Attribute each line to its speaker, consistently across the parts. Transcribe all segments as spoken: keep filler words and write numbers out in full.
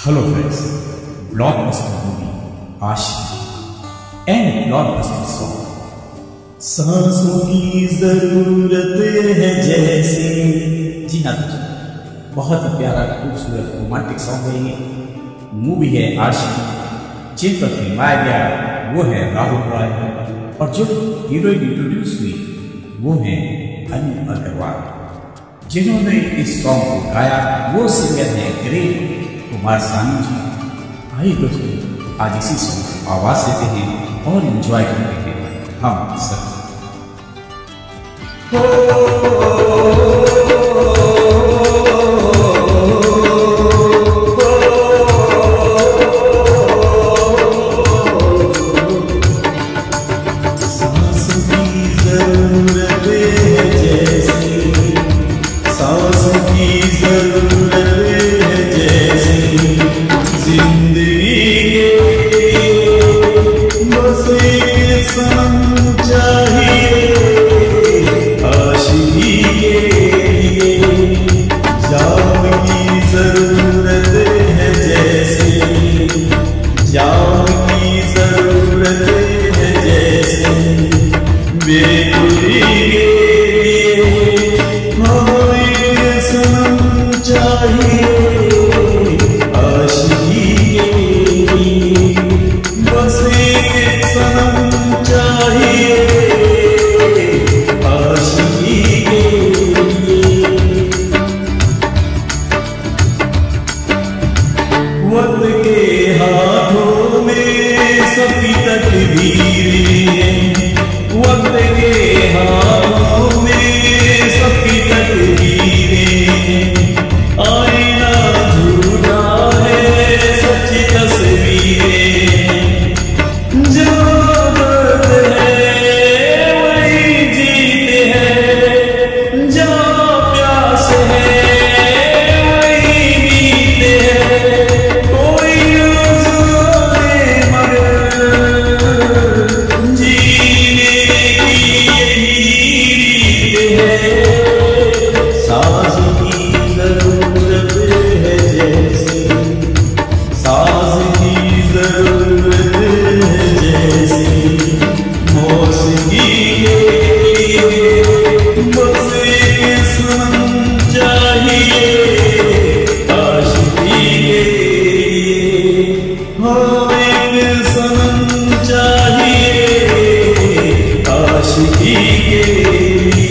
Speaker 1: Hello friends, blockbuster movie Aashiqui and blockbuster song सांसों की जरूरत है जैसे। जी हाँ दोस्तों, बहुत ही प्यारा खूबसूरत रोमांटिक सॉन्ग है ये। मूवी है आशिकी, जिन पर फिल्माया गया वो है राहुल रॉय, और जो हीरोइन इंट्रोड्यूस हुई वो है अनु अग्रवाल। जिन्होंने इस सॉन्ग को गाया वो सिंगर है ग्रेट कुमार सानू जी। आइए दोस्तों, आज इसी सॉन्ग को आवाज देते हैं और एंजॉय करते हैं हम सब।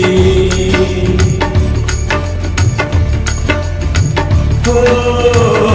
Speaker 2: Oh